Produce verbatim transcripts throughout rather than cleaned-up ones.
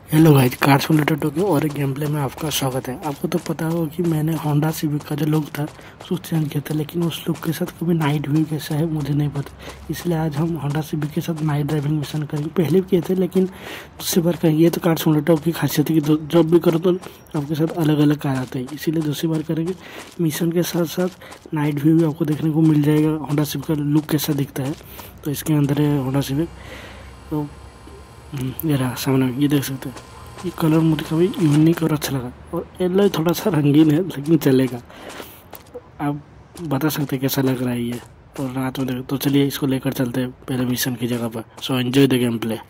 Hello guys, car simulator two के और एक गेम प्ले में आपका स्वागत है। आपको तो पता होगा कि मैंने होंडा सिविक का जो लुक था उसको चेंज किया था, लेकिन उस लुक के साथ कभी नाइट व्यू कैसा है मुझे नहीं पता। इसलिए आज हम होंडा सिविक के साथ नाइट ड्राइविंग मिशन करेंगे। पहले भी किए थे लेकिन दूसरी बार करेंगे। ये तो कार सिमुलेटर की खासियत है कि जब भी करो तो आपके साथ अलग अलग कार आते हैं, इसीलिए दूसरी बार करेंगे। मिशन के साथ साथ नाइट व्यू भी आपको देखने को मिल जाएगा, होंडा सिविक का लुक कैसा दिखता है। तो इसके अंदर है होंडा सिविक। तो ये रहा सामने, ये देख सकते हैं। ये कलर मुझे काफ़ी यूनिक और अच्छा लगा, और येलो थोड़ा सा रंगीन है लेकिन चलेगा। आप बता सकते हैं कैसा लग रहा है ये। और रात में देख तो चलिए इसको लेकर चलते हैं पहले मिशन की जगह पर। So enjoy the game play.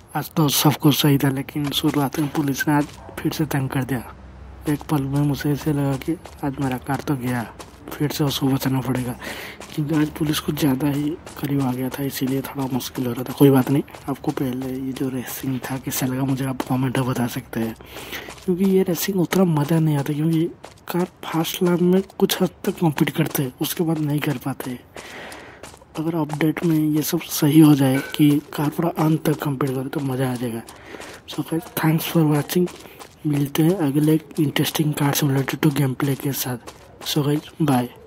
आज तो सब कुछ सही था, लेकिन शुरुआत में पुलिस ने आज फिर से तंग कर दिया। एक पल में मुझे ऐसे लगा कि आज मेरा कार तो गया, फिर से उसको बचाना पड़ेगा, क्योंकि आज पुलिस कुछ ज़्यादा ही करीब आ गया था, इसीलिए थोड़ा मुश्किल हो रहा था। कोई बात नहीं, आपको पहले ये जो रेसिंग था कैसा लगा मुझे आप कमेंट में बता सकते हैं, क्योंकि ये रेसिंग उतना मज़ा नहीं आता, क्योंकि कार फास्ट लैप में कुछ हद तक कम्पीट करते हैं, उसके बाद नहीं कर पाते। अगर अपडेट में ये सब सही हो जाए कि कार पूरा अंत तक कम्पीट करे तो मज़ा आ जाएगा। So guys, thanks for watching. मिलते हैं अगले इंटरेस्टिंग कार से रिलेटेड टू गेम प्ले के साथ। So guys, bye.